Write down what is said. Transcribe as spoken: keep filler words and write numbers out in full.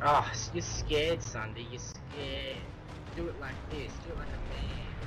Oh, you're scared, Sundie. You're scared. Do it like this. Do it like a man.